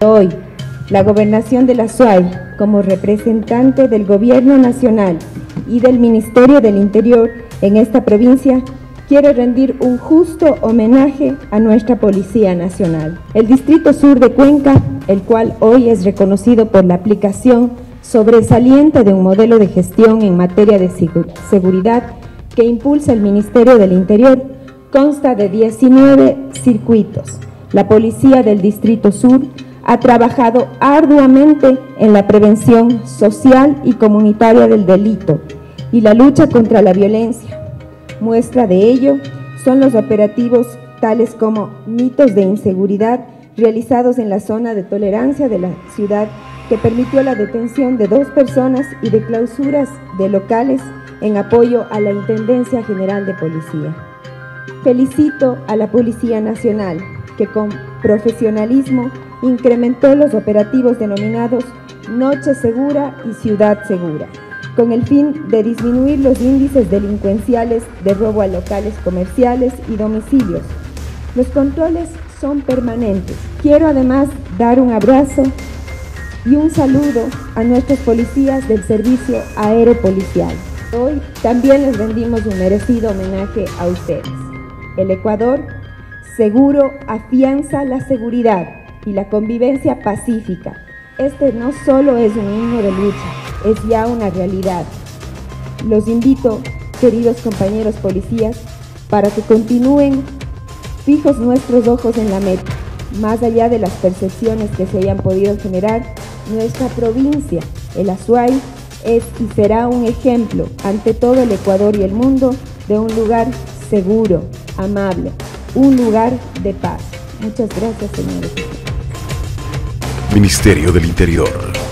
Hoy, la Gobernación de la Azuay, como representante del Gobierno Nacional y del Ministerio del Interior en esta provincia, quiere rendir un justo homenaje a nuestra Policía Nacional. El Distrito Sur de Cuenca, el cual hoy es reconocido por la aplicación sobresaliente de un modelo de gestión en materia de seguridad que impulsa el Ministerio del Interior, consta de 19 circuitos. La Policía del Distrito Sur ha trabajado arduamente en la prevención social y comunitaria del delito y la lucha contra la violencia. Muestra de ello son los operativos tales como mitos de inseguridad realizados en la zona de tolerancia de la ciudad, que permitió la detención de 2 personas y de clausuras de locales en apoyo a la Intendencia General de Policía. Felicito a la Policía Nacional, que con profesionalismo incrementó los operativos denominados Noche Segura y Ciudad Segura, con el fin de disminuir los índices delincuenciales de robo a locales comerciales y domicilios. Los controles son permanentes. Quiero además dar un abrazo y un saludo a nuestros policías del Servicio Aéreo Policial. Hoy también les rendimos un merecido homenaje a ustedes. El Ecuador seguro afianza la seguridad y la convivencia pacífica. Este no solo es un himno de lucha, es ya una realidad. Los invito, queridos compañeros policías, para que continúen fijos nuestros ojos en la meta. Más allá de las percepciones que se hayan podido generar, nuestra provincia, el Azuay, es y será un ejemplo ante todo el Ecuador y el mundo de un lugar seguro, amable, un lugar de paz. Muchas gracias, señores. Ministerio del Interior.